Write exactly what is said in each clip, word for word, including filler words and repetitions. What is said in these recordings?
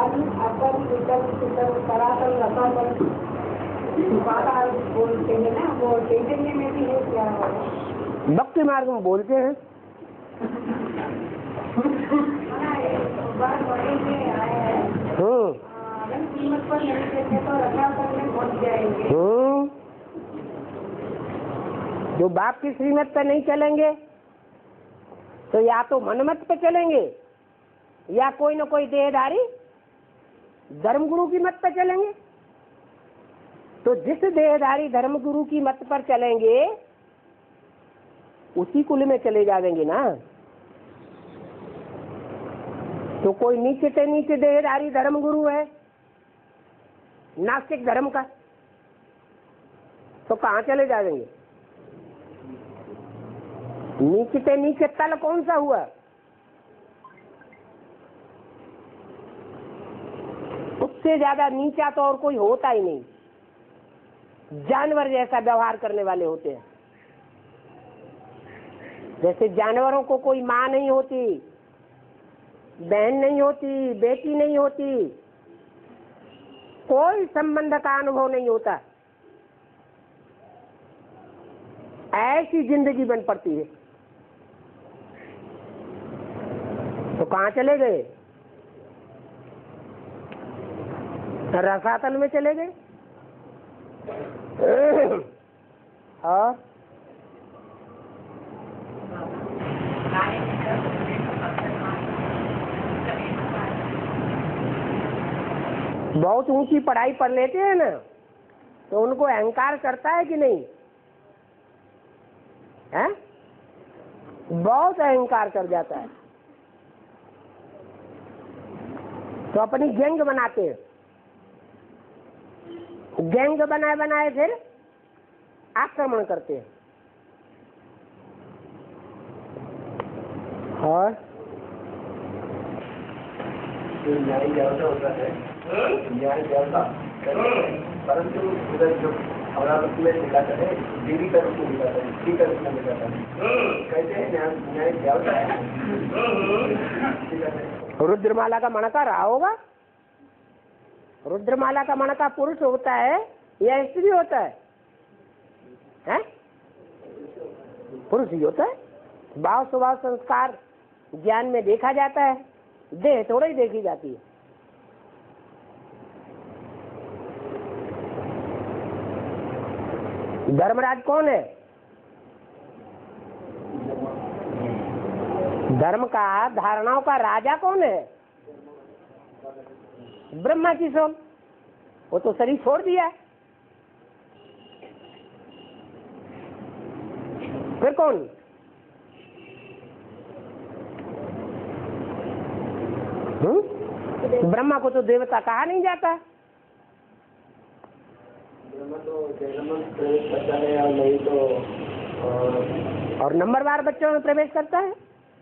आदि अकल विकल सुकल करातल रसातल बारह बोलते हैं ना, वो चैतन्य में भी है क्या? भक्ति मार्ग में बोलते हैं। बात बढ़ेंगे आए हैं, हम्म अगर कीमत पर नहीं देते तो रसातल में पहुँच जाएंगे। हम्म जो बाप की श्रीमत पे नहीं चलेंगे तो या तो मनमत पे चलेंगे या कोई न कोई देहधारी धर्मगुरु की मत पर चलेंगे। तो जिस देहधारी धर्मगुरु की मत पर चलेंगे उसी कुल में चले जाएंगे ना। तो कोई नीचे से नीचे देहधारी धर्मगुरु है नास्तिक धर्म का, तो कहाँ चले जाएंगे? नीचे से नीचे तल कौन सा हुआ? उससे ज्यादा नीचा तो और कोई होता ही नहीं। जानवर जैसा व्यवहार करने वाले होते हैं। जैसे जानवरों को कोई माँ नहीं होती, बहन नहीं होती, बेटी नहीं होती, कोई संबंध का अनुभव नहीं होता, ऐसी जिंदगी बन पड़ती है। तो कहाँ चले गए? रसातल में चले गए। और बहुत ऊंची पढ़ाई पढ़ लेते हैं ना तो उनको अहंकार करता है कि नहीं है? बहुत अहंकार कर जाता है। तो अपनी गैंग बनाते हैं। गैंग बनाए बनाए फिर आक्रमण करते हैं। और न्याय ज्यादा होता है, न्याय ज्यादा, परंतु उधर जो अमरावती में दिखाता है, देवी का रूप में दिखाता है, स्त्री का रूप में दिखाता है, कहते हैं न्याय ज्यादा है। रुद्रमाला का मणका रहा होगा। रुद्रमाला का मणका पुरुष होता है या स्त्री होता है? हैं? पुरुष ही होता है। भाव स्वभाव संस्कार ज्ञान में देखा जाता है, देह थोड़ा ही देखी जाती है। धर्मराज कौन है? धर्म का धारणाओं का राजा कौन है? ब्रह्मा की सोल। वो तो शरीर छोड़ दिया। फिर कौन? हम्म ब्रह्मा को तो देवता कहा नहीं जाता। ब्रह्मा तो जन्म में प्रवेश करता है और नहीं तो और नंबरवार बच्चों में प्रवेश करता है।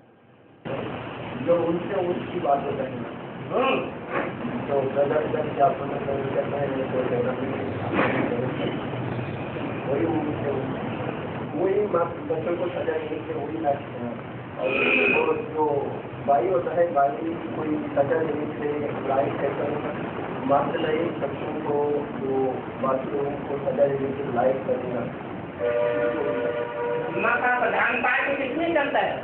जो उनसे उसकी बात होता है, तो प्रदर्शन करता है, वही वही बच्चों को सजा देने से वही और जो भाई होता है, भाई कोई सजा देने से लाइफ कैसा मात्र नहीं, बच्चों को जो बाकियों को सजा देने से लाइफ करेगा। माँ का प्रधान पाठ किसमें चलता है?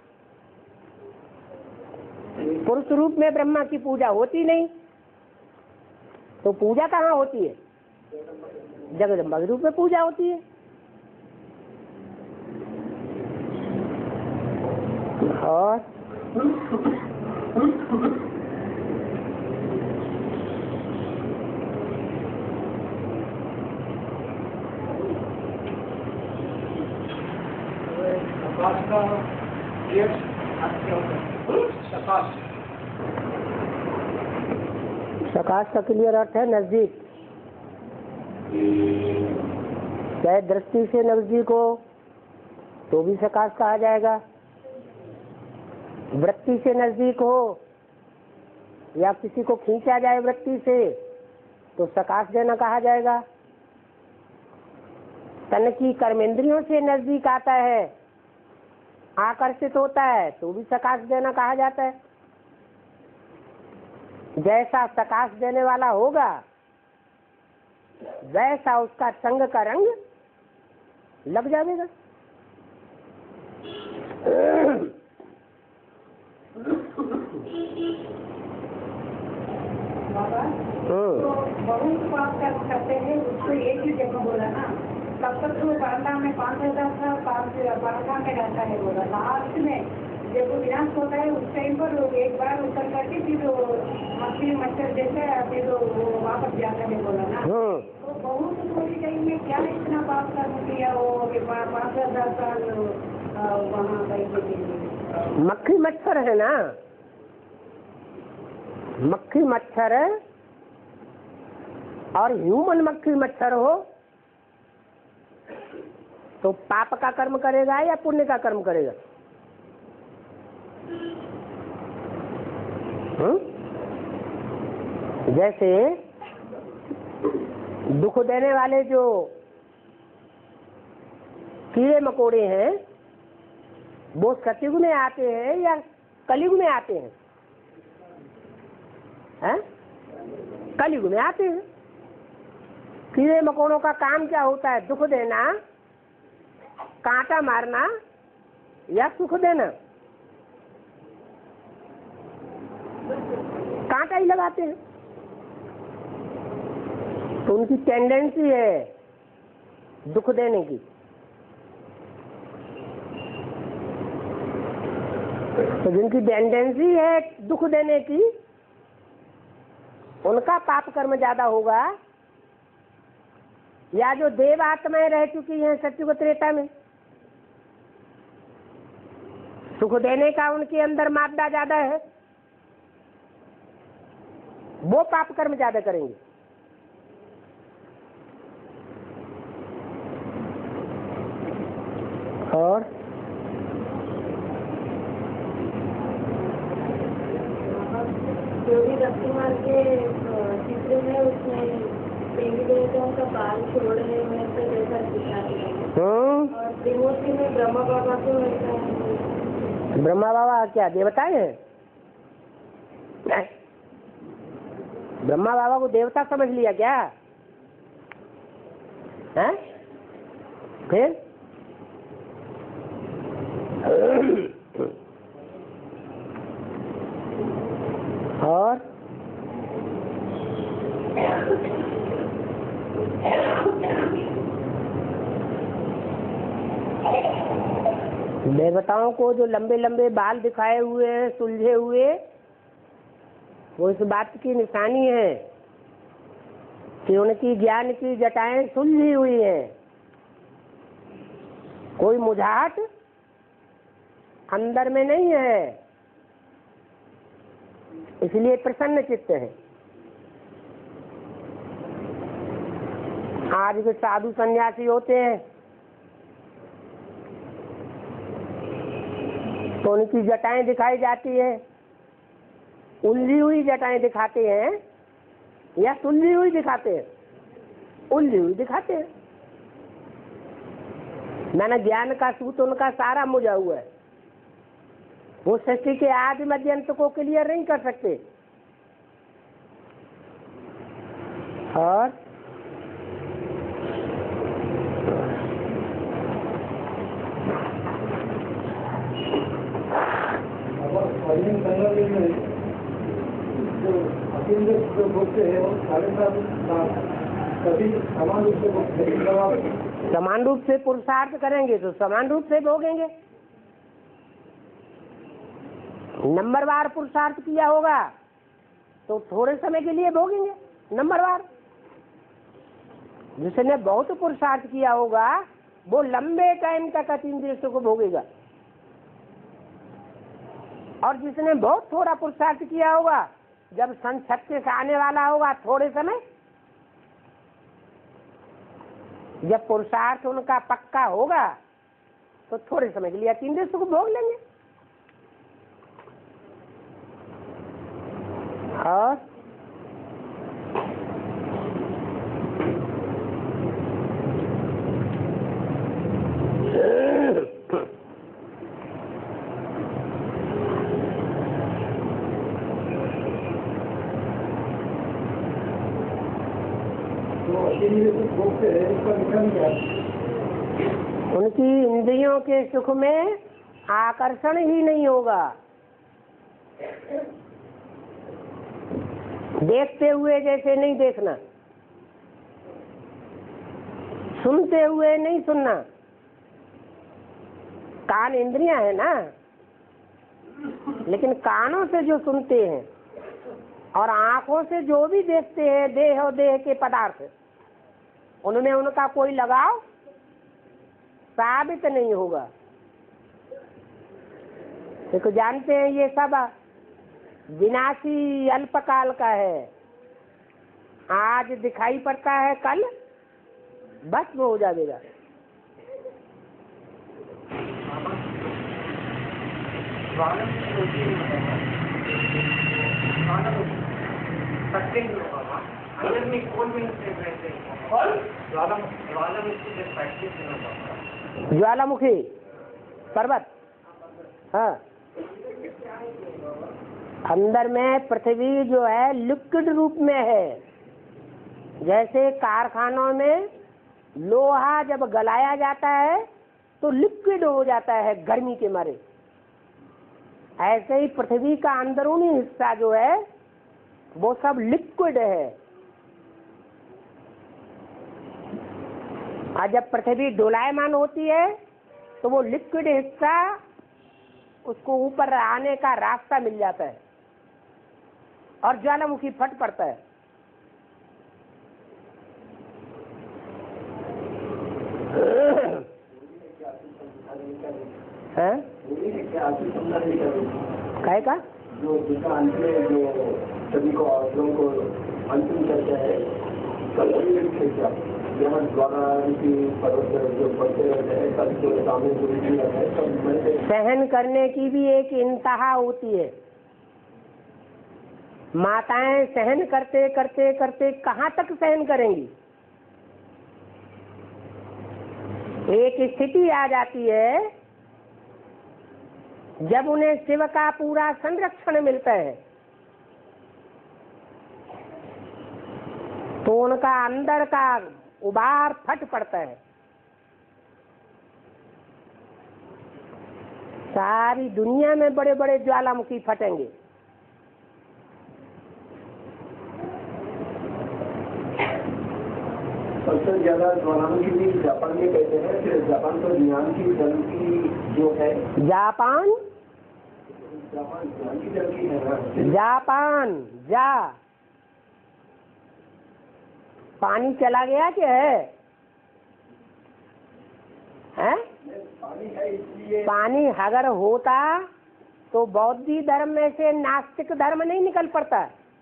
पुरुष रूप में ब्रह्मा की पूजा होती नहीं, तो पूजा कहाँ होती है? जगदम्बा के रूप में पूजा होती है। और सकाश का क्लियर अर्थ है नजदीक। चाहे दृष्टि से नजदीक हो तो भी सकाश कहा जाएगा, वृत्ति से नजदीक हो या किसी को खींचा जाए वृत्ति से तो सकाश देना कहा जाएगा। तन की कर्मेंद्रियों से नजदीक आता है, आकर्षित होता है तो भी सकाश देना कहा जाता है। जैसा प्रकाश देने वाला होगा वैसा उसका संग का रंग लग जाएगा। बाबा तो बहुत पाप कर्म करते हैं, उसको एक ही जगह बोला ना, तब तक तो बारला में पाँच हजार था, पाँच बारला में रहता है बोला। लास्ट में जब वो विनाश होता है उस टाइम पर एक बार उतर करके फिर मछली मच्छर जैसे फिर वो वापस जाता है बोला ना। तो बहुत थोड़ी टाइम में क्या इतना पाप कर्म किया वो पाँच हजार साल वहाँ बैठे। मक्खी मच्छर है ना, मक्खी मच्छर है और ह्यूमन मक्खी मच्छर हो तो पाप का कर्म करेगा या पुण्य का कर्म करेगा? हुँ? जैसे दुख देने वाले जो कीड़े मकोड़े हैं वो सतयुग में आते हैं या कलयुग में आते हैं? हैं? कलयुग में आते हैं। कीड़े मकोड़ों का काम क्या होता है? दुख देना, कांटा मारना या सुख देना? कांटा ही लगाते हैं। तो उनकी टेंडेंसी है दुख देने की। तो जिनकी टेंडेंसी है दुख देने की उनका पाप कर्म ज्यादा होगा, या जो देव आत्माएं रह चुकी हैं सत्युग त्रेता में, सुख देने का उनके अंदर मादा ज्यादा है, वो पाप कर्म ज्यादा करेंगे। और जो भी रक्तिमार के चित्र में उसमें देवी देवताओं का बाल छोड़ रहे हैं तो जैसा दिखाते हैं, और त्रिमूर्ति में ब्रह्मा बाबा को वैसा है। ब्रह्मा बाबा क्या देवता है? ब्रह्मा बाबा को देवता समझ लिया क्या है? फिर और देवताओं को जो लंबे लंबे बाल दिखाए हुए हैं सुलझे हुए, वो इस बात की निशानी है कि उनकी ज्ञान की जटाएं सुलझी हुई हैं, कोई मुझाहट अंदर में नहीं है, इसलिए प्रसन्न चित्त है। आज के साधु सन्यासी होते हैं तो उनकी जटाएं दिखाई जाती है, उलझी हुई जटाएं दिखाते हैं या सुलझी हुई दिखाते हैं? उलझी हुई दिखाते हैं। मैंने ज्ञान का सूत उनका सारा मुझा हुआ है, वो सृष्टि के आदि मध्य अंत को क्लियर नहीं कर सकते। और जो बोलते हैं वो साढ़े सात कभी समान रूप से समान रूप से पुरुषार्थ करेंगे तो समान रूप से भोगेंगे। नंबरवार पुरुषार्थ किया होगा तो थोड़े समय के लिए भोगेंगे नंबरवार। जिसने बहुत पुरुषार्थ किया होगा वो लंबे टाइम तक अतीन दृश्य को भोगेगा, और जिसने बहुत थोड़ा पुरुषार्थ किया होगा जब सन छत्तीस आने वाला होगा थोड़े समय, जब पुरुषार्थ उनका पक्का होगा तो थोड़े समय के लिए अतीन दृश्य को भोग लेंगे। और उनकी इंद्रियों के सुख में आकर्षण ही नहीं होगा। देखते हुए जैसे नहीं देखना, सुनते हुए नहीं सुनना। कान इंद्रियां है ना, लेकिन कानों से जो सुनते हैं और आंखों से जो भी देखते हैं देह और देह के पदार्थ, उनमें उनका कोई लगाव साबित नहीं होगा। देखो जानते हैं ये सब विनाशी अल्पकाल का है। आज दिखाई पड़ता है, कल भस्म हो जाएगा। ज्वालामुखी पर्वत, हाँ, अंदर में पृथ्वी जो है लिक्विड रूप में है। जैसे कारखानों में लोहा जब गलाया जाता है तो लिक्विड हो जाता है गर्मी के मारे, ऐसे ही पृथ्वी का अंदरूनी हिस्सा जो है वो सब लिक्विड है। और जब पृथ्वी डोलायमान होती है तो वो लिक्विड हिस्सा उसको ऊपर आने का रास्ता मिल जाता है और ज्वालामुखी फट पड़ता है। हैं? काय का जो जिसका अंत में जो सभी को औरतों को अंतिम करता है, यहाँ ज्वालामुखी पर्वत जो बढ़ते रहते हैं, कभी जो सामने जो भी रहता है सब सहन करने की भी एक इंतहा होती है। माताएं सहन करते करते करते कहाँ तक सहन करेंगी? एक स्थिति आ जाती है जब उन्हें शिव का पूरा संरक्षण मिलता है तो उनका अंदर का उबार फट पड़ता है। सारी दुनिया में बड़े बड़े ज्वालामुखी फटेंगे। सबसे ज्यादा ज्वालामुखी भी जापान में कहते हैं। फिर जापान तो ज्ञान की जल की जो है, जापान जापान ज्ञान की जल की है ना। जापान जा पानी चला गया क्या है? हैं? पानी है इसलिए पानी अगर होता तो बौद्धी धर्म में से नास्तिक धर्म नहीं निकल पड़ता।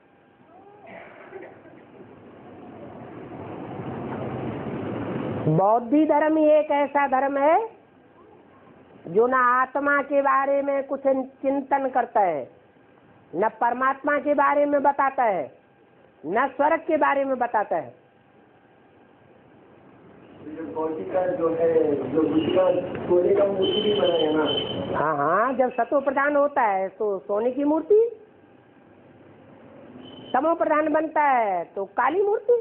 बौद्धी धर्म ही एक ऐसा धर्म है जो न आत्मा के बारे में कुछ चिंतन करता है, न परमात्मा के बारे में बताता है, न स्वर्ग के बारे में बताता है। का जो है जो दूसरा सोने का मूर्ति भी बना है ना। हाँ हाँ, जब सतो प्रधान होता है तो सोने की मूर्ति, तमो प्रधान बनता है तो काली मूर्ति।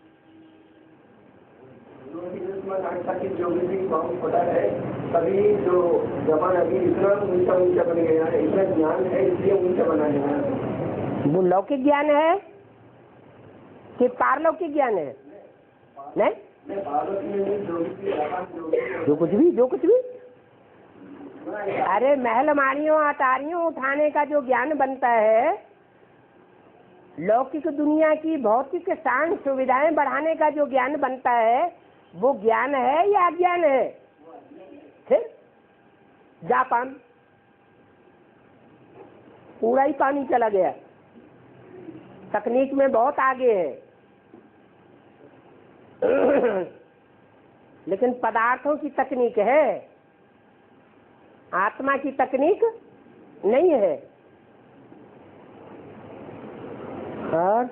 जो भी बहुत पता है, कभी जो जबान अभी इतना ऊंचा ऊंचा बन गया है, इतना ज्ञान है इसलिए ऊंचा बना है। वो लौकिक ज्ञान है कि पारलौकिक ज्ञान है? नहीं, जो कुछ भी जो कुछ भी अरे महल माड़ियों अटारियों उठाने का जो ज्ञान बनता है, लौकिक दुनिया की भौतिक शान सुविधाएं बढ़ाने का जो ज्ञान बनता है, वो ज्ञान है या अज्ञान है? फिर जापान पूरा ही पानी चला गया, तकनीक में बहुत आगे है लेकिन पदार्थों की तकनीक है, आत्मा की तकनीक नहीं है। और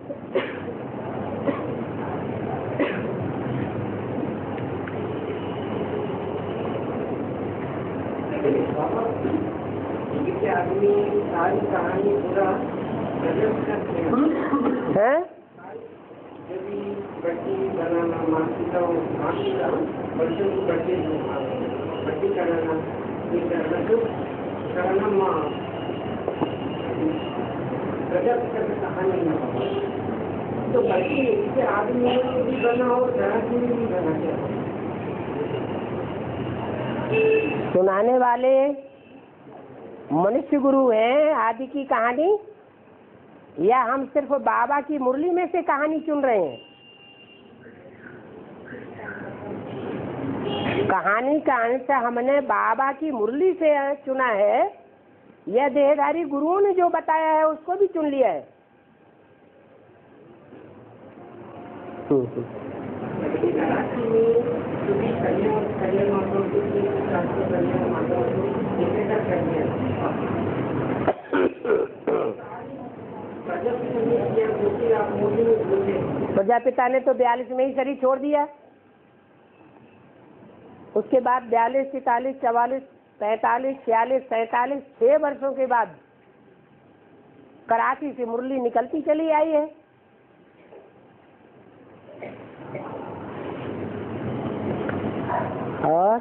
आदमी सारी कहानी पूरा है यदि बट्टी बनाना मानसिका मानसिका बच्चों को बट्टी बट्टी कराना ये करना तो कराना माँ गजब का कहानी ना हो तो बच्ची इससे आदमी को भी बना और जरा भी नहीं बना चाहिए। सुनाने वाले मनुष्य गुरु हैं आदि की कहानी, या हम सिर्फ बाबा की मुरली में से कहानी चुन रहे हैं? कहानी का अंश हमने बाबा की मुरली से चुना है, यह देहधारी गुरुओं ने जो बताया है उसको भी चुन लिया है। प्रजापिता ने तो बयालीस में ही शरीर छोड़ दिया। उसके बाद बयालीस तैतालीस चवालीस पैंतालीस छियालीस सैतालीस छह वर्षों के बाद कराची से मुरली निकलती चली आई है। और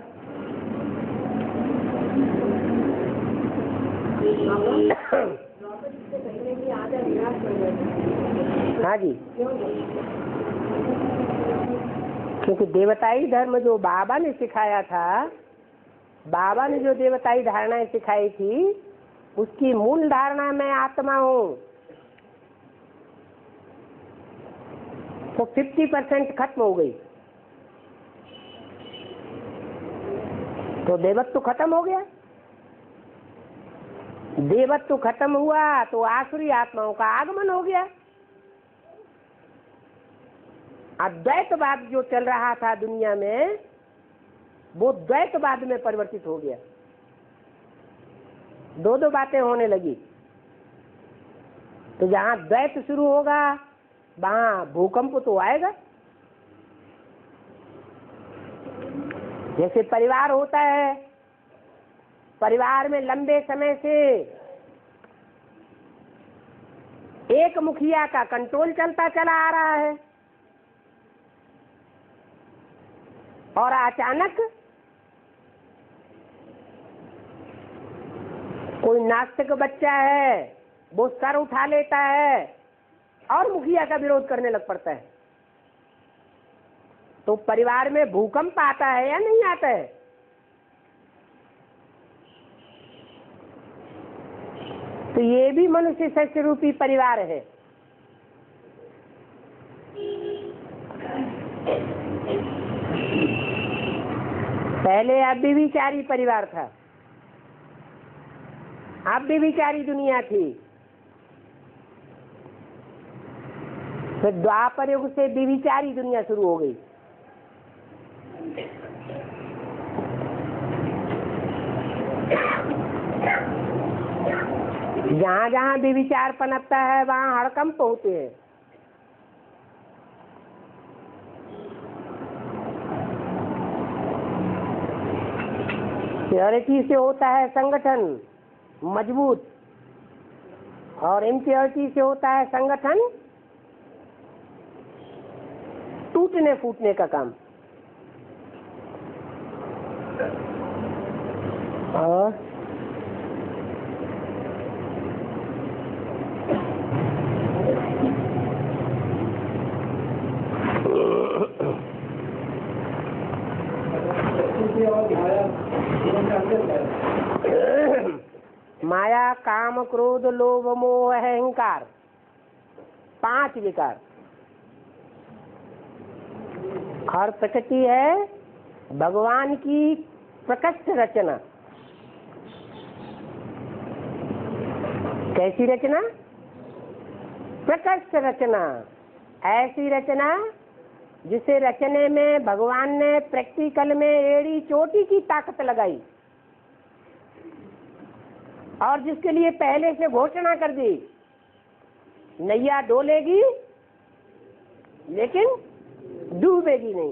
हाँ जी, क्योंकि देवताई धर्म जो बाबा ने सिखाया था, बाबा ने जो देवताई धारणाएं सिखाई थी, उसकी मूल धारणा मैं आत्मा हूँ, तो फिफ्टी परसेंट खत्म हो गई। तो देवत्व खत्म हो गया। देवत्व खत्म हुआ तो आसुरी आत्माओं का आगमन हो गया। अद्वैतवाद जो चल रहा था दुनिया में, वो द्वैतवाद में परिवर्तित हो गया। दो दो बातें होने लगी। तो जहाँ द्वैत शुरू होगा वहाँ भूकंप तो आएगा। जैसे परिवार होता है, परिवार में लंबे समय से एक मुखिया का कंट्रोल चलता चला आ रहा है, और अचानक कोई नास्तिक बच्चा है, वो सर उठा लेता है और मुखिया का विरोध करने लग पड़ता है। तो परिवार में भूकंप आता है या नहीं आता है? तो ये भी मनुष्य सस्य रूपी परिवार है। पहले अव्यभिचारी परिवार था, अव्यभिचारी दुनिया थी। फिर द्वापर युग से व्यभिचारी दुनिया शुरू हो गई। जहाँ जहाँ व्यभिचार पनपता है वहाँ हड़कंप होते हैं। प्योरिटी से होता है संगठन मजबूत, और इम्प्योरिटी से होता है संगठन टूटने फूटने का काम। और माया काम क्रोध लोभ मोह अहंकार, पांच विकार। और प्रकृति है भगवान की प्रकृष्ट रचना। कैसी रचना? प्रकृष्ट रचना। ऐसी रचना जिसे रचने में भगवान ने प्रैक्टिकल में एड़ी चोटी की ताकत लगाई, और जिसके लिए पहले से घोषणा कर दी, नैया डोलेगी लेकिन डूबेगी नहीं।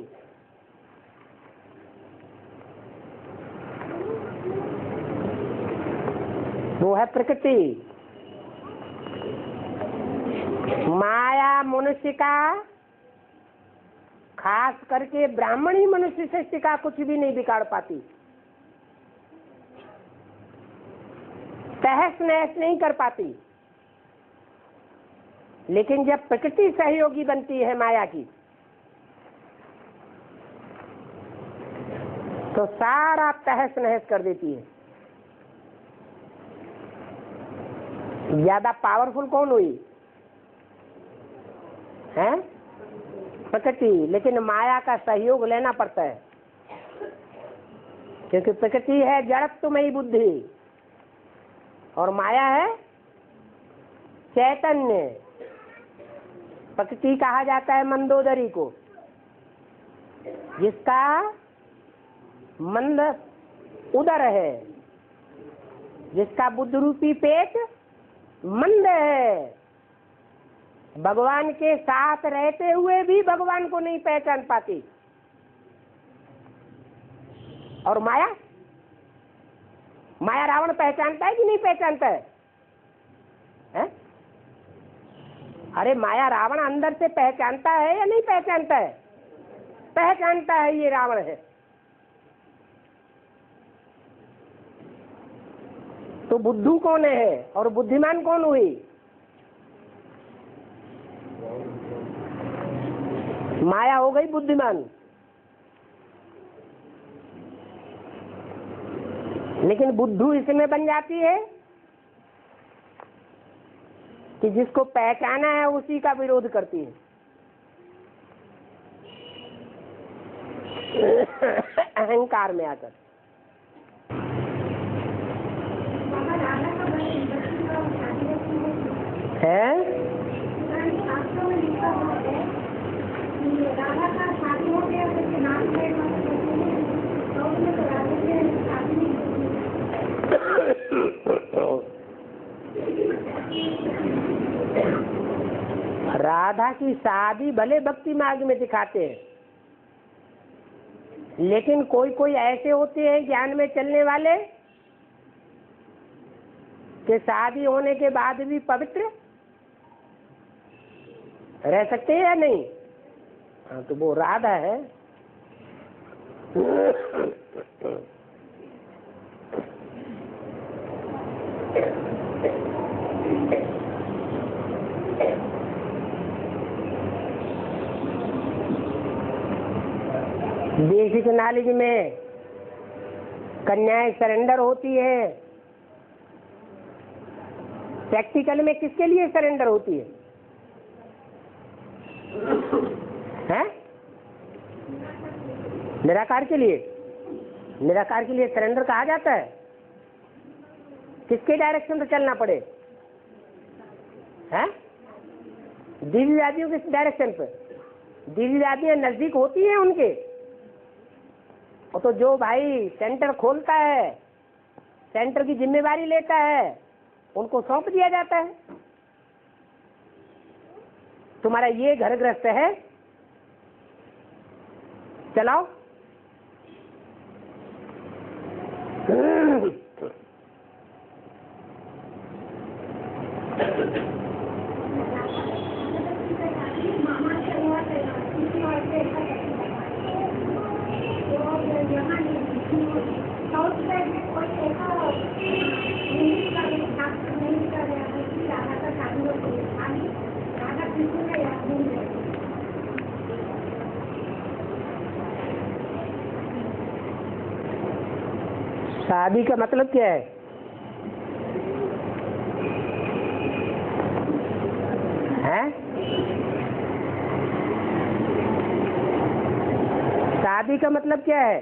वो है प्रकृति। माया मनुष्य का खास करके ब्राह्मणी मनुष्य सृष्टि का कुछ भी नहीं बिगाड़ पाती, तहस नहस नहीं कर पाती। लेकिन जब प्रकृति सहयोगी बनती है माया की, तो सारा तहस नहस कर देती है। ज्यादा पावरफुल कौन हुई है? प्रकृति। लेकिन माया का सहयोग लेना पड़ता है, क्योंकि प्रकृति है जड़त्वमयी बुद्धि और माया है चैतन्य। प्रकृति कहा जाता है मंदोदरी को, जिसका मंद उदर है, जिसका बुद्ध रूपी पेट मंद है। भगवान के साथ रहते हुए भी भगवान को नहीं पहचान पाती। और माया माया रावण पहचानता है कि नहीं पहचानता है, है? अरे माया रावण अंदर से पहचानता है या नहीं पहचानता है? पहचानता है ये रावण है। तो बुद्धू कौन है और बुद्धिमान कौन हुई? माया हो गई बुद्धिमान। लेकिन बुद्धू इसमें बन जाती है कि जिसको पहचाना है उसी का विरोध करती है। अहंकार में आकर है। राधा की शादी भले भक्ति मार्ग में दिखाते हैं, लेकिन कोई कोई ऐसे होते हैं ज्ञान में चलने वाले कि शादी होने के बाद भी पवित्र रह सकते हैं या नहीं? हाँ, तो वो राधा है। बेसिक नॉलेज में कन्याएं सरेंडर होती है, प्रैक्टिकल में किसके लिए सरेंडर होती है? हैं? निराकार के लिए। निराकार के लिए सरेंडर कहा जाता है। किसके डायरेक्शन से चलना पड़े? हैं? दिव्यवादियों के डायरेक्शन पे। दिव्यवादियां नजदीक होती हैं उनके, और तो जो भाई सेंटर खोलता है, सेंटर की जिम्मेवारी लेता है, उनको सौंप दिया जाता है। तुम्हारा ये घर ग्रस्त है, चलाओ। शादी का मतलब क्या है? हैं? शादी का मतलब क्या है?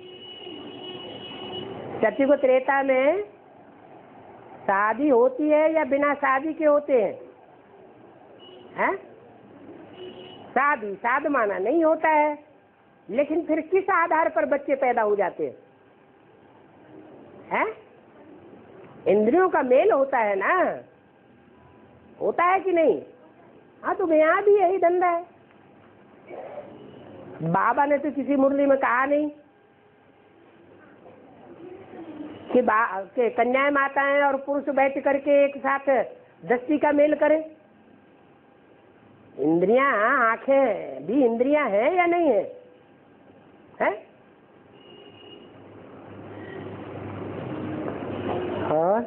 सत्युग त्रेता में शादी होती है या बिना शादी के होते हैं? हैं? शादी साध माना नहीं होता है, लेकिन फिर किस आधार पर बच्चे पैदा हो जाते हैं? हैं? इंद्रियों का मेल होता है ना, होता है कि नहीं? हाँ, तो यहाँ भी यही धंधा है। बाबा ने तो किसी मुरली में कहा नहीं कि, कि कन्याएं माताएं और पुरुष बैठ करके एक साथ दस्ती का मेल करें। इंद्रियां, आंखें भी इंद्रियां हैं या नहीं है? है? और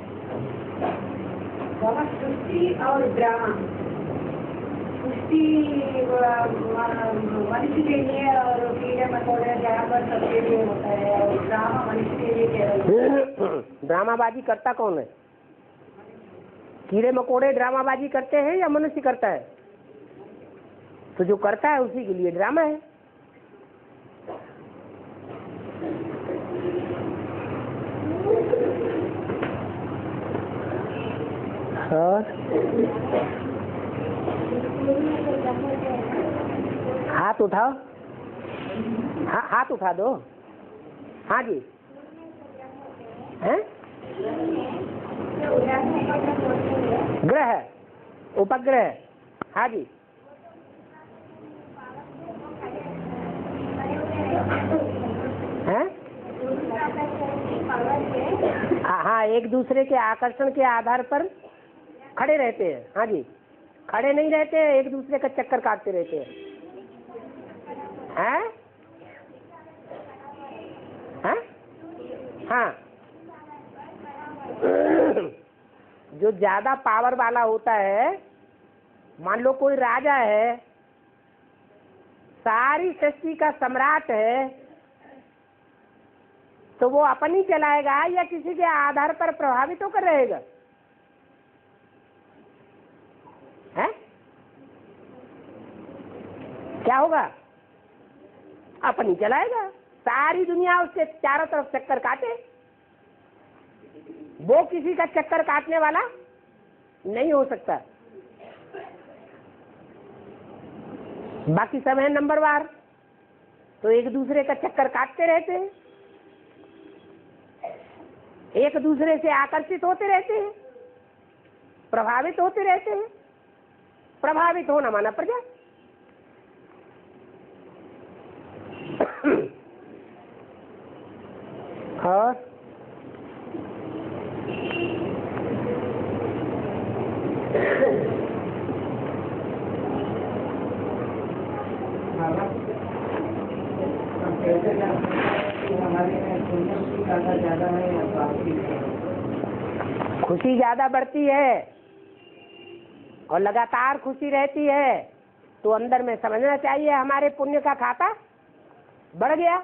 बाबा सृष्टि और ड्रामा, सृष्टि मनुष्य के लिए और कीड़े मकोड़े जानवर सबके लिए होता है, और ड्रामा मनुष्य के लिए केवल। ड्रामाबाजी करता कौन है? कीड़े मकोड़े ड्रामाबाजी करते हैं या मनुष्य करता है? तो जो करता है उसी के लिए ड्रामा है। और हाथ उठाओ, हा, हाथ उठा दो। हाँ जी, हैं? ग्रह, उपग्रह, हाँ जी। हैं? हाँ, एक दूसरे के आकर्षण के आधार पर खड़े रहते हैं। हाँ जी, खड़े नहीं रहते हैं, एक दूसरे का चक्कर काटते रहते हैं। हैं? हैं? हाँ, जो ज्यादा पावर वाला होता है, मान लो कोई राजा है, सारी सृष्टि का सम्राट है, तो वो अपन ही चलाएगा या किसी के आधार पर प्रभावित होकर रहेगा? है? क्या होगा? अपन ही चलाएगा। सारी दुनिया उसके चारों तरफ चक्कर काटे, वो किसी का चक्कर काटने वाला नहीं हो सकता। बाकी सब है नंबरवार, तो एक दूसरे का चक्कर काटते रहते हैं, एक दूसरे से आकर्षित होते रहते हैं, प्रभावित होते रहते हैं। प्रभावित होना माना प्रजा। और खुशी ज्यादा बढ़ती है और लगातार खुशी रहती है, तो अंदर में समझना चाहिए हमारे पुण्य का खाता बढ़ गया।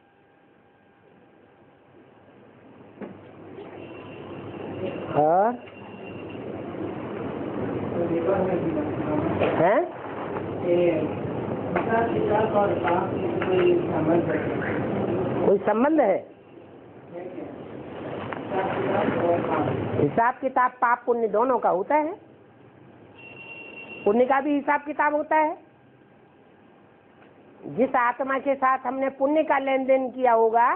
और हैं? कोई संबंध है? हिसाब किताब पाप पुण्य दोनों का होता है। पुण्य का भी हिसाब किताब होता है। जिस आत्मा के साथ हमने पुण्य का लेन देन किया होगा,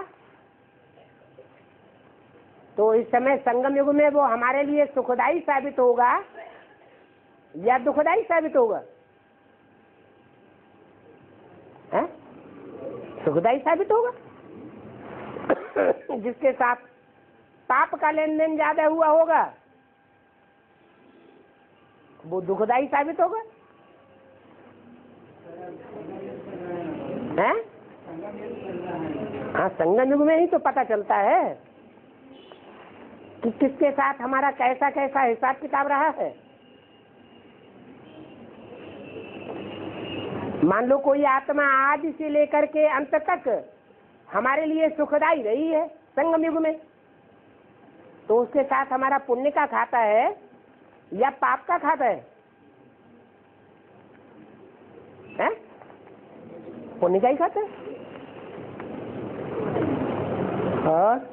तो इस समय संगम युग में वो हमारे लिए सुखदायी साबित होगा या दुखदायी साबित होगा? है? सुखदायी साबित होगा। जिसके साथ पाप का लेन देन ज्यादा हुआ होगा, वो दुखदायी साबित होगा। हैं? हाँ, संगम युग में ही तो पता चलता है कि किसके साथ हमारा कैसा कैसा हिसाब किताब रहा है। मान लो कोई आत्मा आदि से लेकर के अंत तक हमारे लिए सुखदायी रही है संगम युग में, तो उसके साथ हमारा पुण्य का खाता है या पाप का खाता है? हैं? पुण्य का ही खाता है। और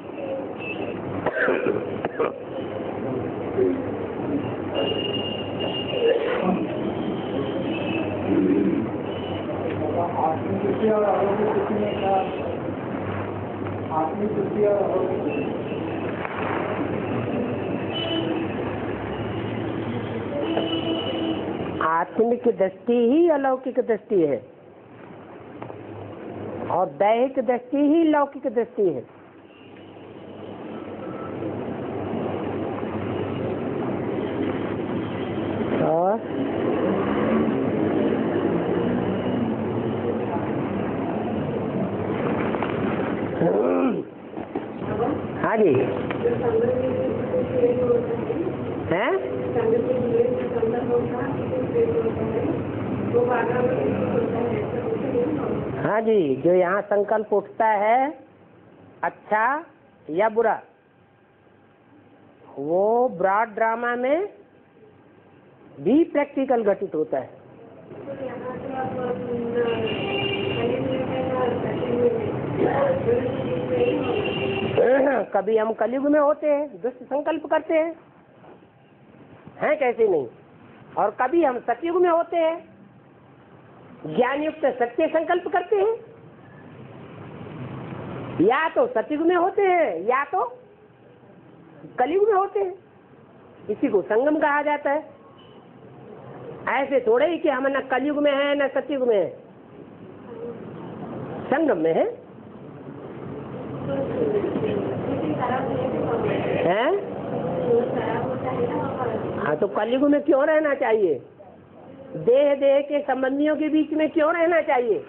आत्मतृप्ति और आरोग्य कितने का आत्मतृप्ति और आरोग्य आत्मिक दृष्टि ही अलौकिक दृष्टि है और दैहिक दृष्टि ही लौकिक दृष्टि है। और हाँ जी, जो यहाँ संकल्प उठता है अच्छा या बुरा, वो ब्रॉड ड्रामा में भी प्रैक्टिकल घटित होता है। कभी हम कलयुग में होते हैं, दुष्ट संकल्प करते हैं, हैं कैसे नहीं, और कभी हम सतयुग में होते हैं, ज्ञान युक्त सत्य संकल्प करते हैं। या तो सतयुग में होते हैं या तो कलयुग में होते हैं, इसी को संगम कहा जाता है। ऐसे थोड़े ही कि हम न कलयुग में हैं न सतयुग में हैं, संगम में है। हैं? हाँ, तो कलयुग में क्यों रहना चाहिए? देह देह के संबंधियों के बीच में क्यों रहना चाहिए?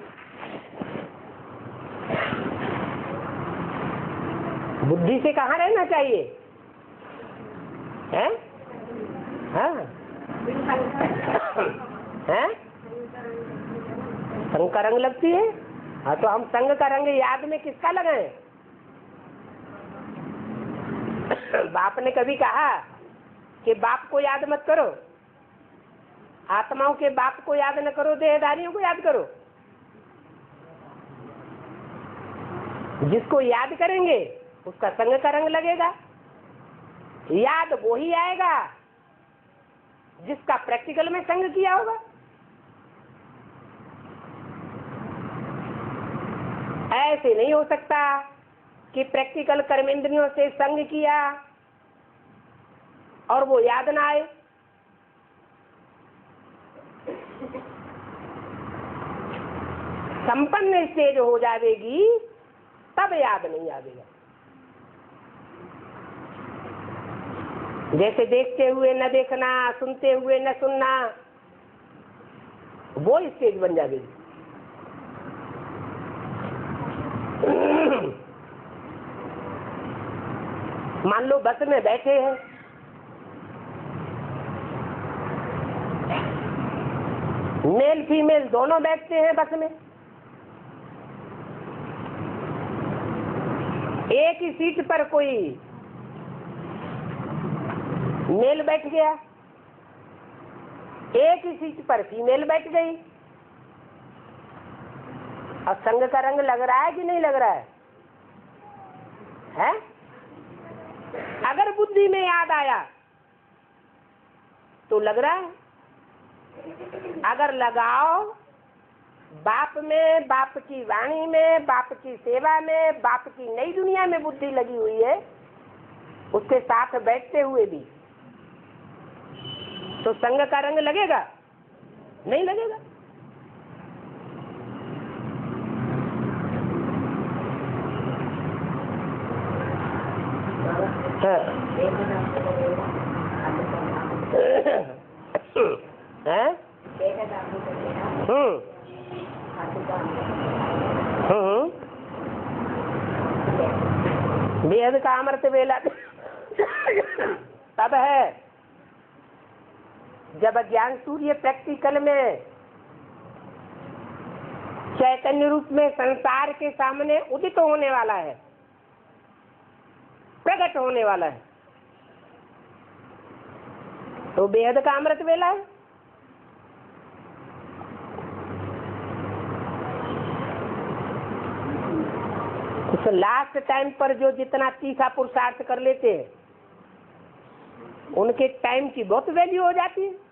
बुद्धि से कहाँ रहना चाहिए? हैं? हाँ? हैं? संग का रंग लगती है। हाँ, तो हम संग का रंग याद में किसका लगाएं? बाप ने कभी कहा कि बाप को याद मत करो, आत्माओं के बाप को याद न करो, देहधारियों को याद करो। जिसको याद करेंगे उसका संग का रंग लगेगा। याद वो ही आएगा जिसका प्रैक्टिकल में संग किया होगा। ऐसे नहीं हो सकता कि प्रैक्टिकल कर्मेंद्रियों से संग किया और वो याद ना आए। संपन्न स्टेज हो जाएगी तब याद नहीं आएगा। जैसे देखते हुए न देखना, सुनते हुए न सुनना, वो स्टेज बन जाएगी। मान लो बस में बैठे हैं, मेल फीमेल दोनों बैठते हैं बस में, एक ही सीट पर कोई मेल बैठ गया, एक ही सीट पर फीमेल बैठ गई, और संग का रंग लग रहा है कि नहीं लग रहा है? है? अगर बुद्धि में याद आया तो लग रहा है। अगर लगाओ बाप में, बाप की वाणी में, बाप की सेवा में, बाप की नई दुनिया में बुद्धि लगी हुई है, उसके साथ बैठते हुए भी, तो संग का रंग लगेगा? नहीं लगेगा। है? हम्म हम्म बेहद का अमृत वेला तब है जब ज्ञान सूर्य प्रैक्टिकल में चैतन्य रूप में संसार के सामने उदित होने वाला है, प्रकट होने वाला है, तो बेहद का अमृत वेला है। उस लास्ट टाइम पर जो जितना तीखा पुरुषार्थ कर लेते हैं उनके टाइम की बहुत वैल्यू हो जाती है।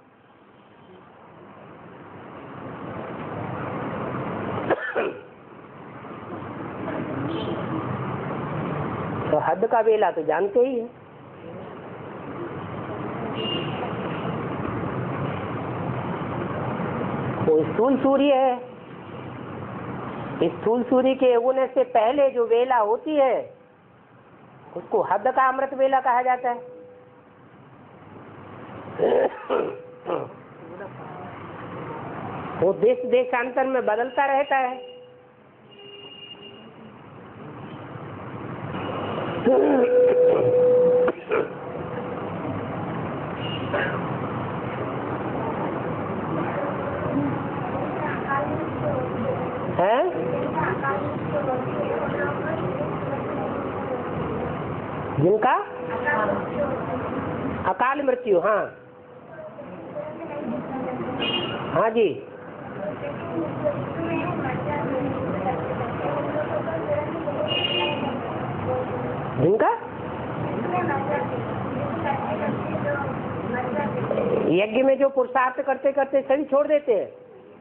तो हद का वेला तो जानते ही है। वो स्थूल सूर्य है, स्थूल सूर्य के उगने से पहले जो वेला होती है उसको हद का अमृत वेला कहा जाता है। वो देश देशांतर में बदलता रहता है। अकाल मृत्यु, हाँ हाँ जी। जिनका यज्ञ में जो पुरुषार्थ करते करते शरीर छोड़ देते हैं,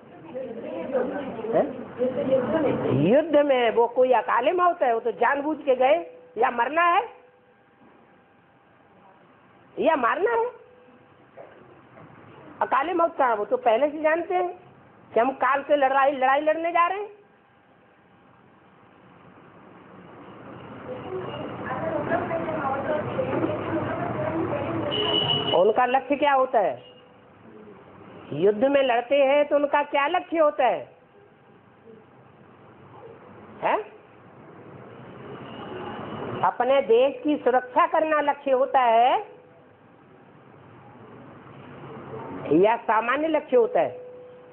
है? युद्ध में वो कोई अकाले मौत है? वो तो जानबूझ के गए, या मरना है या मारना है। अकाले मौत का वो तो पहले से जानते हैं कि हम काल से लड़ाई लड़ाई लड़ने जा रहे हैं। उनका लक्ष्य क्या होता है? युद्ध में लड़ते हैं तो उनका क्या लक्ष्य होता है? है? अपने देश की सुरक्षा करना लक्ष्य होता है या सामान्य लक्ष्य होता है?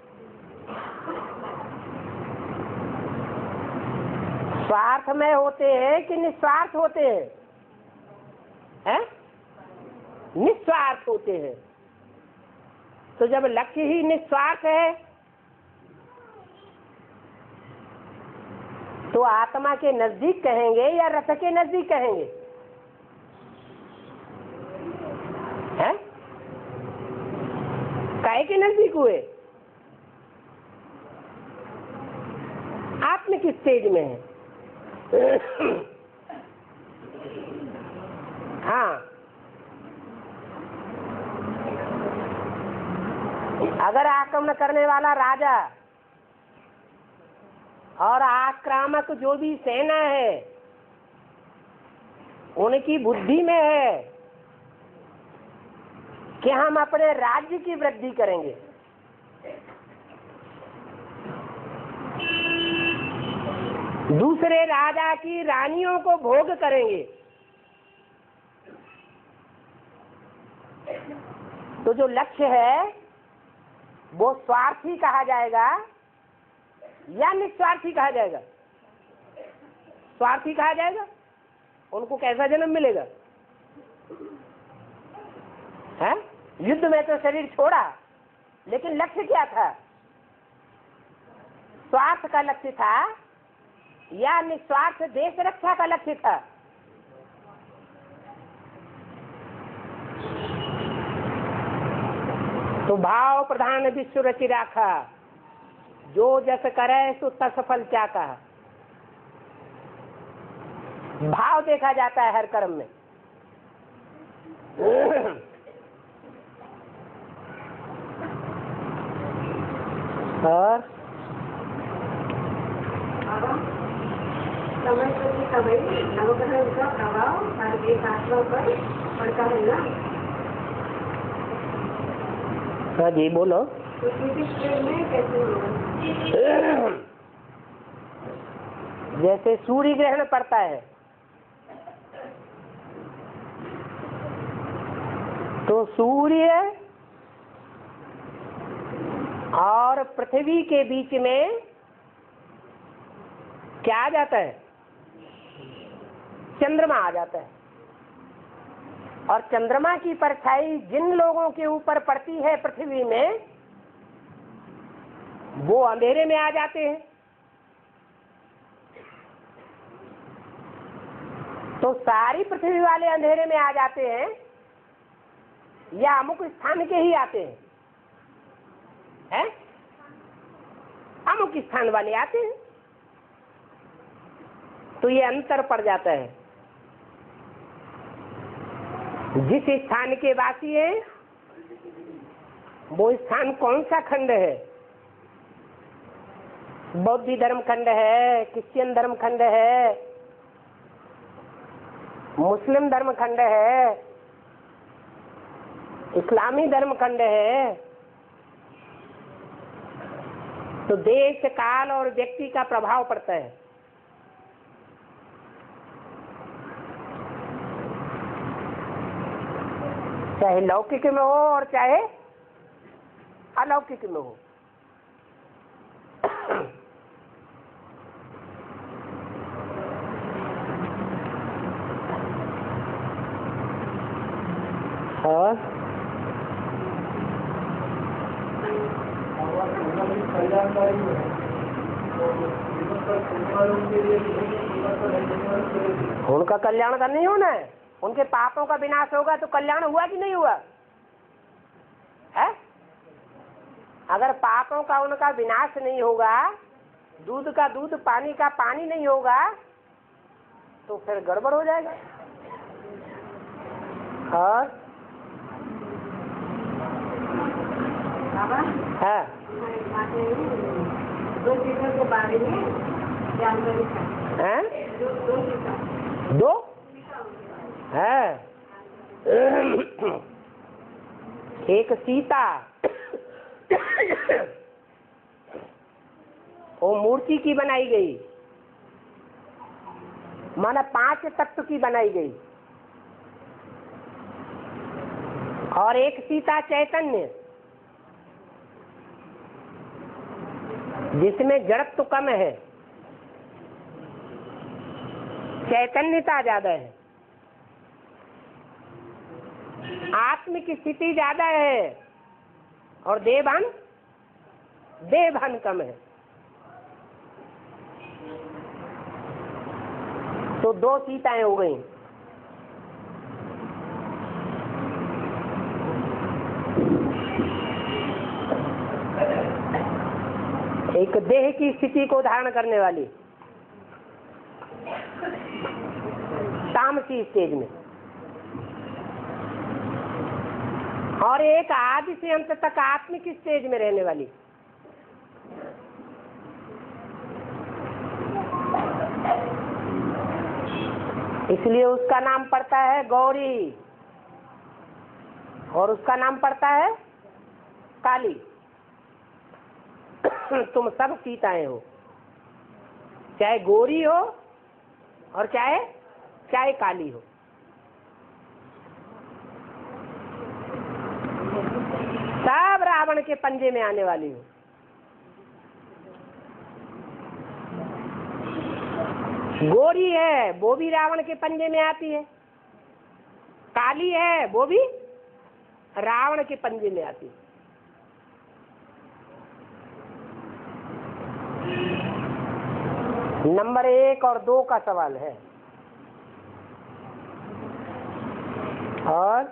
स्वार्थ में होते हैं कि निस्वार्थ होते हैं? हैं? निस्वार्थ होते हैं। तो जब लक्ष्य ही निस्वार्थ है तो आत्मा के नजदीक कहेंगे या रथ के नजदीक कहेंगे? हैं? काहे के नजदीक हुए? आत्मा किस स्टेज में है? हाँ, अगर आक्रमण करने वाला राजा और आक्रामक जो भी सेना है उनकी बुद्धि में है कि हम अपने राज्य की वृद्धि करेंगे, दूसरे राजा की रानियों को भोग करेंगे, तो जो लक्ष्य है वो स्वार्थी कहा जाएगा या निस्वार्थी कहा जाएगा? स्वार्थी कहा जाएगा। उनको कैसा जन्म मिलेगा? है? युद्ध में तो शरीर छोड़ा, लेकिन लक्ष्य क्या था? स्वार्थ का लक्ष्य था या निस्वार्थ देश रक्षा का लक्ष्य था? तो भाव प्रधान विश्व रचि राखा, जो जस करे सो तस फल क्या कहा। भाव देखा जाता है हर कर्म में। और समय प्रति समय नवग्रह का प्रभाव हर एक आत्मा पर पड़ता है ना। हाँ जी बोलो। तो में कैसे होगा? जैसे सूर्य ग्रहण पड़ता है तो सूर्य और पृथ्वी के बीच में क्या आ जाता है? चंद्रमा आ जाता है। और चंद्रमा की परछाई जिन लोगों के ऊपर पड़ती है पृथ्वी में, वो अंधेरे में आ जाते हैं। तो सारी पृथ्वी वाले अंधेरे में आ जाते हैं या अमुक स्थान के ही आते हैं? हैं? अमुक स्थान वाले आते हैं। तो ये अंतर पड़ जाता है। जिस स्थान के वासी है वो स्थान कौन सा खंड है? बौद्ध धर्म खंड है, क्रिश्चियन धर्म खंड है, मुस्लिम धर्म खंड है, इस्लामी धर्म खंड है। तो देश काल और व्यक्ति का प्रभाव पड़ता है। चाहे लौकिक में हो और चाहे अलौकिक में हो। और कल्याणकारी है तो जीवन पर चलने वालों के लिए जीवन पर रहने वालों के लिए उनका कल्याण का नहीं होना है, उनके पापों का विनाश होगा तो कल्याण हुआ कि नहीं हुआ है? अगर पापों का उनका विनाश नहीं होगा, दूध का दूध पानी का पानी नहीं होगा, तो फिर गड़बड़ हो जाएगा। और है दो चीजों के बारे में जानकारी हैं? दो दो चीजें दो है, एक सीता, वो मूर्ति की बनाई गई, माना पांच तत्व की बनाई गई, और एक सीता चैतन्य जिसमें जड़त्व कम है, चैतन्यता ज्यादा है, आत्मिक स्थिति ज्यादा है, और देवभान देवभान कम है। तो दो सीताएं हो गई। एक देह की स्थिति को धारण करने वाली तामसी स्टेज में, और एक आदि से अंत तक आत्मिक स्टेज में रहने वाली। इसलिए उसका नाम पड़ता है गौरी, और उसका नाम पड़ता है काली। तुम सब सीताएं हो, चाहे गोरी हो और चाहे चाहे काली हो। सब रावण के पंजे में आने वाली हो। गोरी है वो भी रावण के पंजे में आती है, काली है वो भी रावण के पंजे में आती है। नंबर एक और दो का सवाल है। और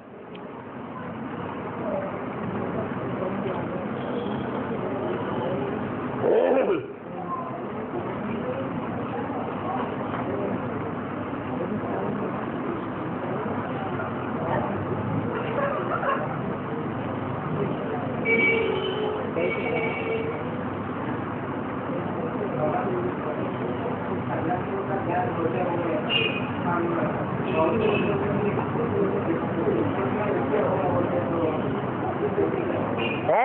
है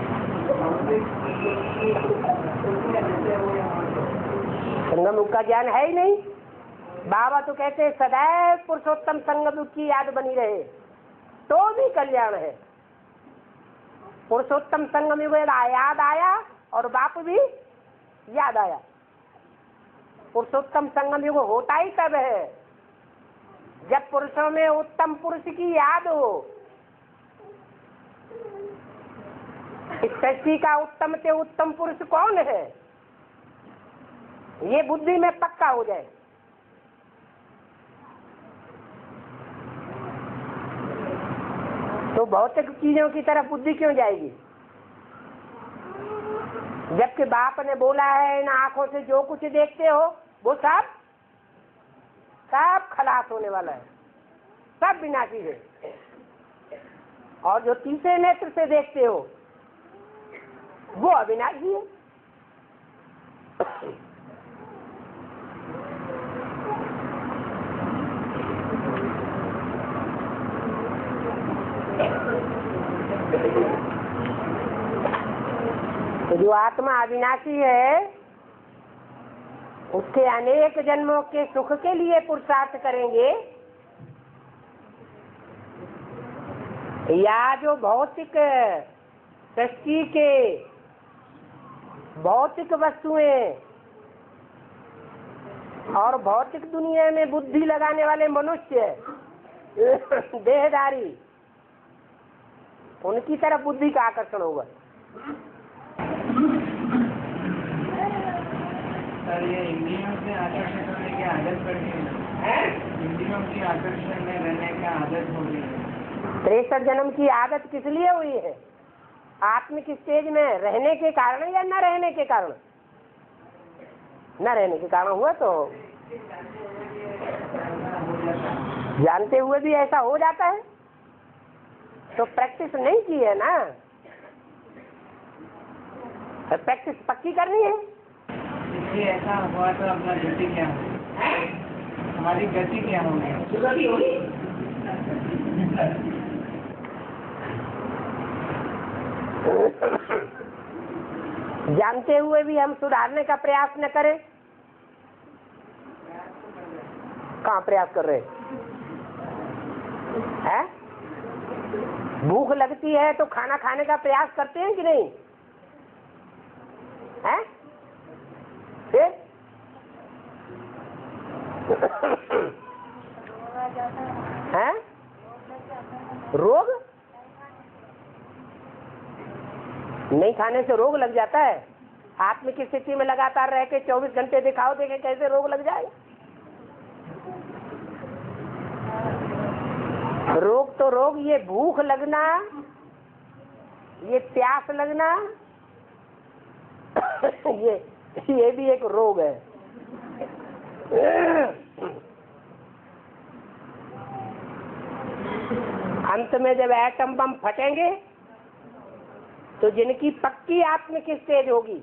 संगम युग का ज्ञान है ही नहीं। बाबा तो कहते हैं सदैव पुरुषोत्तम संगम युग की याद बनी रहे तो भी कल्याण है। पुरुषोत्तम संगम युग याद आया और बाप भी याद आया। पुरुषोत्तम संगम युग होता ही तब है जब पुरुषों में उत्तम पुरुष की याद हो। इस सृष्टि का उत्तम से उत्तम पुरुष कौन है, ये बुद्धि में पक्का हो जाए। तो भौतिक चीजों की तरफ बुद्धि क्यों जाएगी, जबकि बाप ने बोला है इन आंखों से जो कुछ देखते हो वो सब सब खलास होने वाला है, सब विनाशी है। और जो तीसरे नेत्र से देखते हो वो अविनाशी है। तो जो आत्मा अविनाशी है उसके अनेक जन्मों के सुख के लिए पुरुषार्थ करेंगे, या जो भौतिक सृष्टि के भौतिक वस्तुएं और भौतिक दुनिया में बुद्धि लगाने वाले मनुष्य देहधारी उनकी तरफ बुद्धि का आकर्षण होगा। सर ये इंद्रियों से आकर्षण करने की आदत पड़ गई है, इंद्रियों की आकर्षण में रहने की आदत हो गई है। तिरसठ जन्म की आदत किस लिए हुई है? आत्मिक स्टेज में रहने के कारण या न रहने के कारण? न रहने के कारण हुआ, तो जानते हुए भी ऐसा हो जाता है, तो प्रैक्टिस नहीं की है ना। प्रैक्टिस पक्की करनी है। इसलिए ऐसा हुआ तो अपना गति क्या है, हमारी गति क्या होगी? जानते हुए भी हम सुधारने का प्रयास न करें। कहाँ प्रयास कर रहे हैं? भूख लगती है तो खाना खाने का प्रयास करते हैं कि नहीं? हैं? फिर हैं? रोग नहीं खाने से रोग लग जाता है। आत्मिक स्थिति में लगातार रह के चौबीस घंटे दिखाओ, देखे कैसे रोग लग जाए। रोग तो रोग, ये भूख लगना, ये प्यास लगना, ये ये भी एक रोग है। अंत में जब एटम बम फटेंगे तो जिनकी पक्की आत्मिक स्टेज होगी,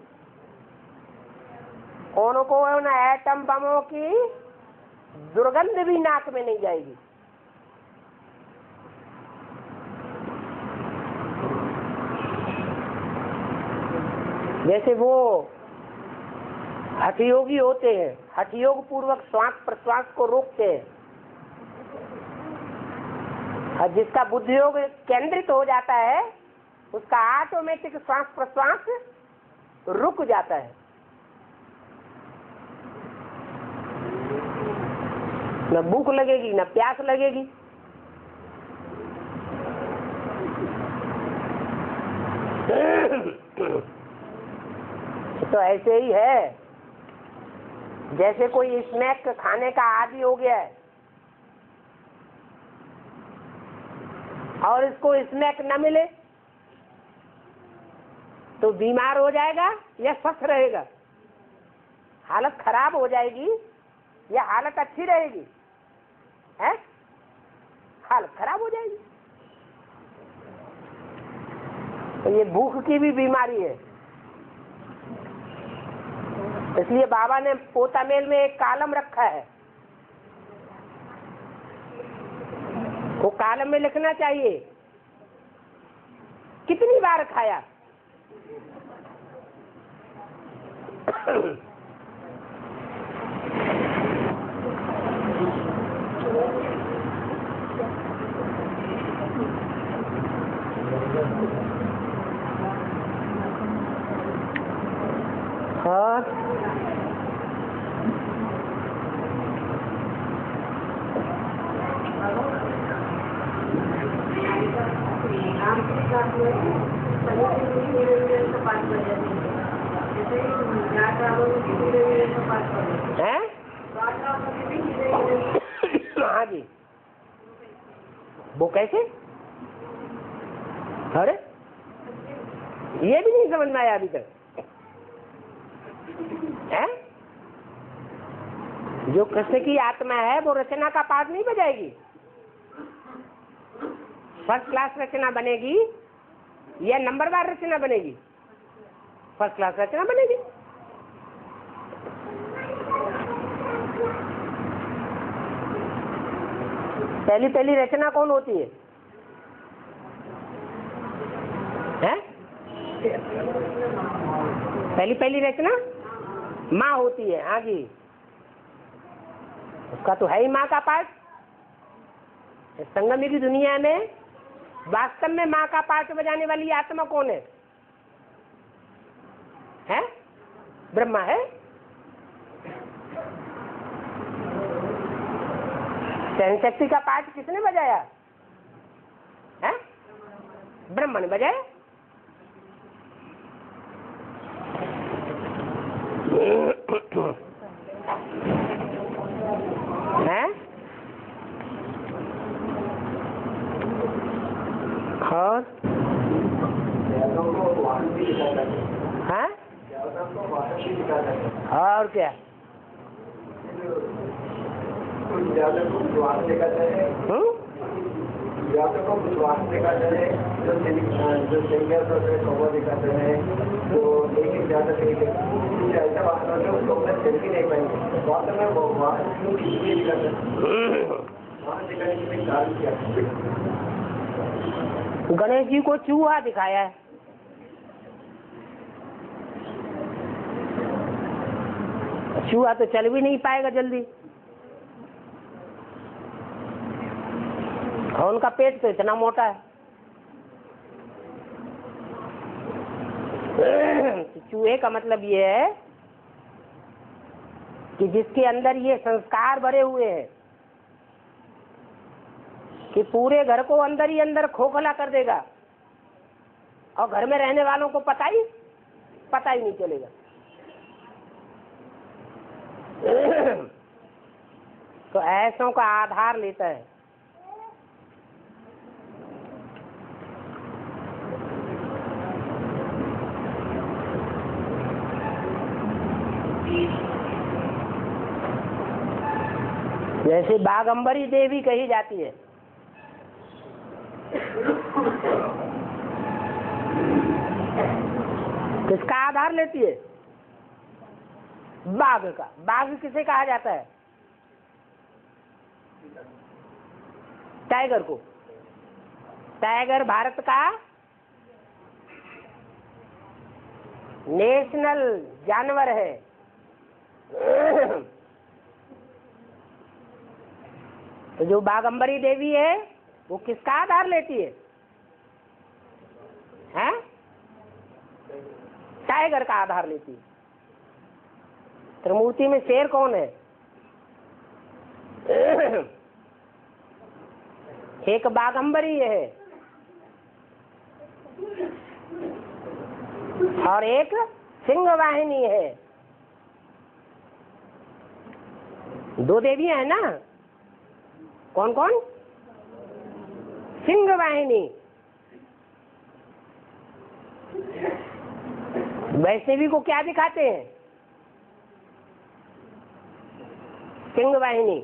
उनको उन एटम बमों की दुर्गंध भी नाक में नहीं जाएगी। जैसे वो हठयोगी होते हैं, हठयोग पूर्वक श्वास प्रश्वास को रोकते हैं, और जिसका बुद्धियोग केंद्रित हो जाता है उसका ऑटोमेटिक श्वास प्रश्वास रुक जाता है। न भूख लगेगी न प्यास लगेगी। तो ऐसे ही है, जैसे कोई स्नैक खाने का आदी हो गया है और इसको स्नैक न मिले तो बीमार हो जाएगा या स्वस्थ रहेगा? हालत खराब हो जाएगी या हालत अच्छी रहेगी? है? हालत खराब हो जाएगी। तो ये भूख की भी बीमारी है। इसलिए बाबा ने पोतामेल में एक कॉलम रखा है, वो कॉलम में लिखना चाहिए कितनी बार खाया। हाँ, हैं? हाँ जी, वो कैसे? अरे ये भी नहीं समझ में आया अभी तक। है? जो कृष्ण की आत्मा है वो रचना का पाठ नहीं बजाएगी। फर्स्ट क्लास रचना बनेगी या नंबरवार रचना बनेगी? फर्स्ट क्लास रचना बनेगी। पहली पहली रचना कौन होती है? हैं? पहली पहली रचना माँ होती है। हाँ जी, उसका तो है ही माँ का पाठ। संगम की दुनिया में वास्तव में माँ का पाठ बजाने वाली आत्मा कौन है? है? ब्रह्मा है। सहन शक्ति का पाठ किसने बजाया है? ब्रह्मण बजाय है। और हाँ और क्या हम्म व्यासों को विश्वास दिखाते हैं, जो जो सिंगर कौवा दिखाते हैं, तो लेकिन ज्यादा कुछ ऐसा बात होता है उसको अपना चल ही नहीं पाएंगे। वास्तव में वो वहाँ इसलिए दिखाते हैं, वहाँ दिखाने के लिए कारण क्या है? गणेश जी को चूहा दिखाया है। चूहा तो चल भी नहीं पाएगा जल्दी, और उनका पेट तो इतना मोटा है। चूहे का मतलब ये है कि जिसके अंदर ये संस्कार भरे हुए हैं कि पूरे घर को अंदर ही अंदर खोखला कर देगा, और घर में रहने वालों को पता ही पता ही नहीं चलेगा। तो ऐसों का आधार लेता है। जैसे बागंबरी देवी कही जाती है, किसका आधार लेती है? बाघ का। बाघ किसे कहा जाता है? टाइगर को। टाइगर भारत का नेशनल जानवर है। तो जो बागंबरी देवी है वो किसका आधार लेती है? हैं? टाइगर का आधार लेती है। त्रिमूर्ति में शेर कौन है? एक बागंबरी है और एक सिंह वाहिनी है। दो देवियां है ना, कौन कौन? सिंह वाहिनी। वैष्णवी को क्या दिखाते हैं? सिंह वाहिनी।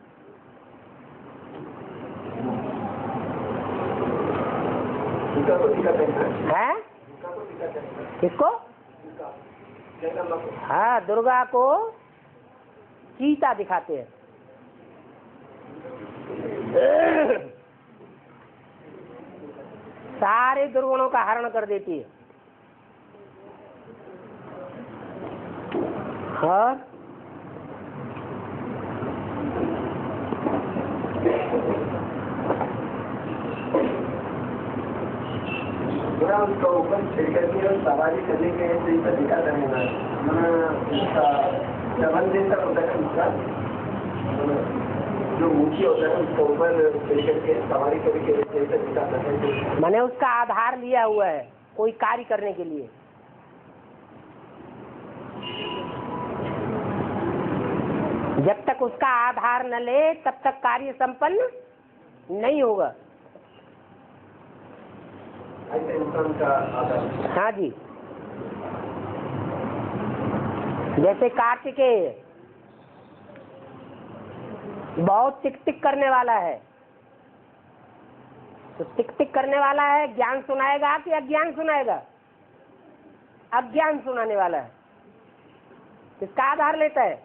है किसको? हाँ, दुर्गा को चीता दिखाते हैं। सारे दुर्गुणों का हरण कर देती है। और उसका ऊपर छिड़कर के और सवारी करने के जैसा दिखाता रहेगा। चमन जैसा होता है उसका, जो मुखी होता है उसका ऊपर छिड़कर के सवारी करके जैसा दिखाता है। मैंने उसका आधार लिया हुआ है कोई कार्य करने के लिए। जब तक उसका आधार न ले तब तक कार्य संपन्न नहीं होगा। इंसान का आधार। हाँ जी, जैसे कार्तिकेय बहुत टिक टिक करने वाला है, तो टिक टिक करने वाला है, ज्ञान सुनाएगा कि अज्ञान सुनाएगा? अज्ञान सुनाने वाला है। किसका आधार लेता है?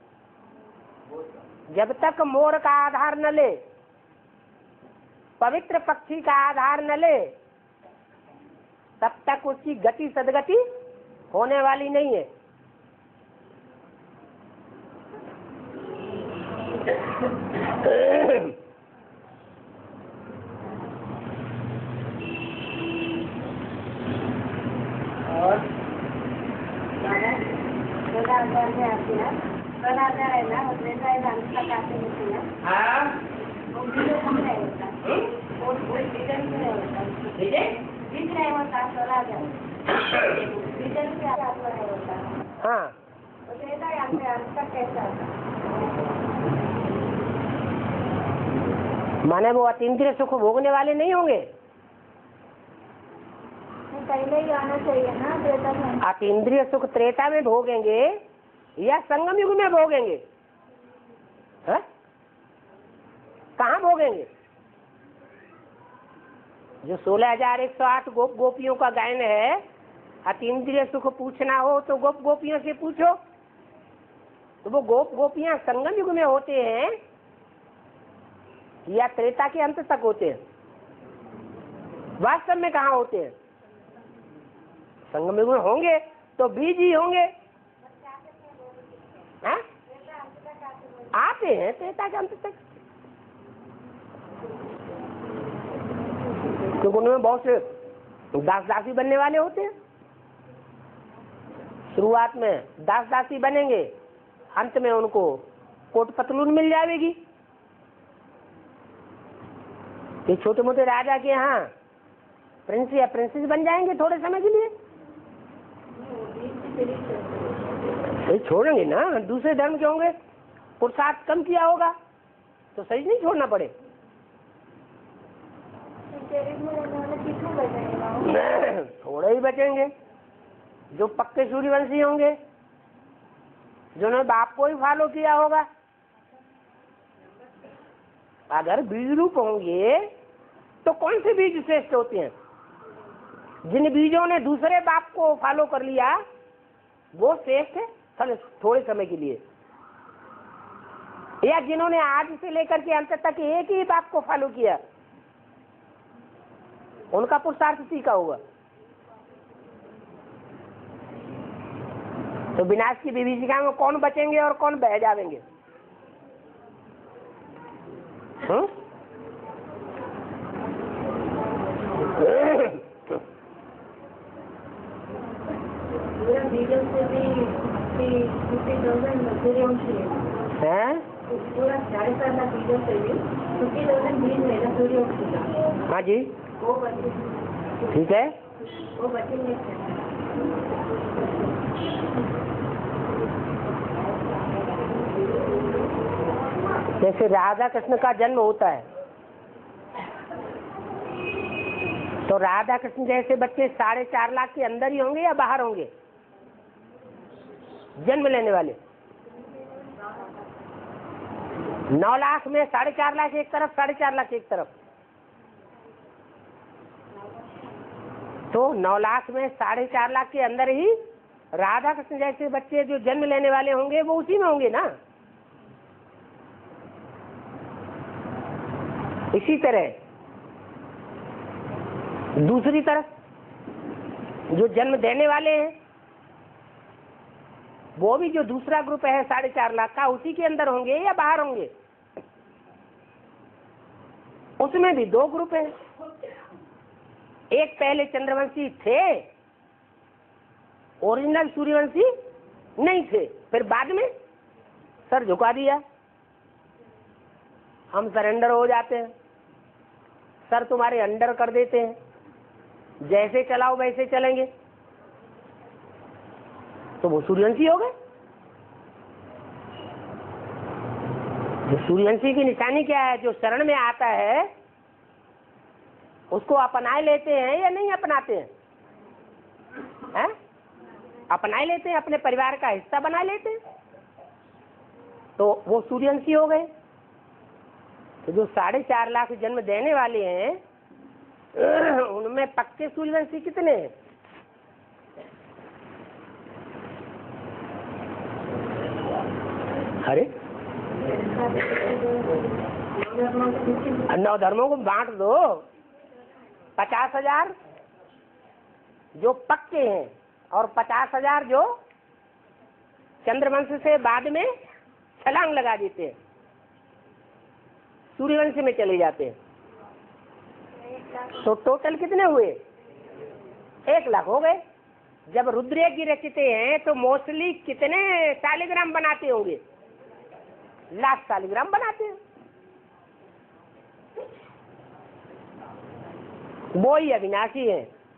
जब तक मोर का आधार न ले, पवित्र पक्षी का आधार न ले, तब तक उसकी गति सदगति होने वाली नहीं है। और सोलह हजार में आती है, सोलह हजार है ना, उसमें का काटे होती है। हाँ, वो भी तो कम नहीं होता, वो वो सीजन में होता है। ठीक है, बीज नहीं होता स्वराज है, बीज से आत्मा नहीं होता। हाँ, तो त्रेता याद में अंतर कैसा आता? माने वो अतीन्द्रिय सुख भोगने वाले नहीं होंगे। पहले ही आना चाहिए ना त्रेता में। अतीन्द्रिय सुख त्रेता में भोगेंगे या संगम युग में भोगेंगे? है? कहाँ भोगेंगे? जो सोलह हजार एक सौ आठ गोप गोपियों का गायन है, अतीन्द्रिय सुख पूछना हो तो गोप गोपियों से पूछो। तो वो गोप गोपियां संगम युग में होते हैं या त्रेता के अंत तक होते हैं? वास्तव में कहाँ होते हैं? संगम युग में होंगे तो बीज ही होंगे। हाँ? आते हैं त्रेता के अंत तक, क्योंकि उनमें बहुत से दास दासी बनने वाले होते हैं। शुरुआत में दास दासी बनेंगे, अंत में उनको कोट पतलून मिल जाएगी। ये छोटे मोटे राजा के यहाँ प्रिंस या प्रिंसेस बन जाएंगे थोड़े समय के लिए, ये छोड़ेंगे ना। दूसरे धर्म के होंगे, पुरुषार्थ कम किया होगा तो सही नहीं छोड़ना पड़े। थोड़े ही बचेंगे जो पक्के सूर्यवंशी होंगे, जिन्होंने बाप को ही फॉलो किया होगा। अगर बीज रूप होंगे तो कौन से बीज श्रेष्ठ होते हैं? जिन बीजों ने दूसरे बाप को फॉलो कर लिया वो श्रेष्ठ है थोड़े समय के लिए, या जिन्होंने आज से लेकर के अंत तक एक ही बाप को फॉलो किया उनका पुरुषार्थ सीखा होगा। तो विनाश की विभीषिका में कौन बचेंगे और कौन बह जाएंगे? हम्म? बीजों से भी फिफ्टी थाउजेंड सूर्यवंशी है, पूरा साढ़े सात लाख बीजों से भी फिफ्टी थाउजेंड बीज है ना सूर्यवंशी का। हाँ जी, वो बचे, ठीक है। वो बचेंगे। जैसे राधा कृष्ण का जन्म होता है तो राधा कृष्ण जैसे बच्चे साढ़े चार लाख के अंदर ही होंगे या बाहर होंगे जन्म लेने वाले? नौ लाख में साढ़े चार लाख एक तरफ, साढ़े चार लाख एक तरफ, तो नौ लाख में साढ़े चार लाख के अंदर ही राधा कृष्ण जैसे बच्चे जो जन्म लेने वाले होंगे वो उसी में होंगे ना। इसी तरह दूसरी तरफ जो जन्म देने वाले हैं वो भी जो दूसरा ग्रुप है साढ़े चार लाख का, उसी के अंदर होंगे या बाहर होंगे? उसमें भी दो ग्रुप हैं। एक पहले चंद्रवंशी थे, ओरिजिनल सूर्यवंशी नहीं थे, फिर बाद में सर झुका दिया, हम सरेंडर हो जाते हैं, सर तुम्हारे अंडर कर देते हैं, जैसे चलाओ वैसे चलेंगे, तो वो सूर्यवंशी हो गए। जो सूर्यवंशी की निशानी क्या है? जो शरण में आता है उसको अपनाए लेते हैं या नहीं अपनाते हैं? हैं? अपनाए लेते हैं, अपने परिवार का हिस्सा बना लेते हैं, तो वो सूर्यवंशी हो गए। तो जो साढ़े चार लाख जन्म देने वाले हैं उनमें पक्के सूर्यवंशी कितने हैं? अरे नौ धर्मों को बांट दो, पचास हजार जो पक्के हैं और पचास हजार जो चंद्रवंश से बाद में छलांग लगा देते हैं, सूर्यवंश में चले जाते हैं। तो टोटल कितने हुए? एक लाख हो गए। जब रुद्र की रचते हैं तो मोस्टली कितने सालिग्राम बनाते होंगे? लाख सालिग्राम बनाते हैं। वो ही अविनाशी है,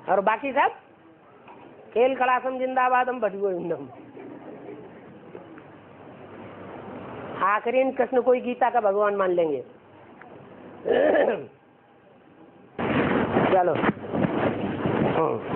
और बाकी सब खेल कलासम जिंदाबादम भटगोविंदम। आखिरी में कृष्ण कोई गीता का भगवान मान लेंगे। चलो हाँ।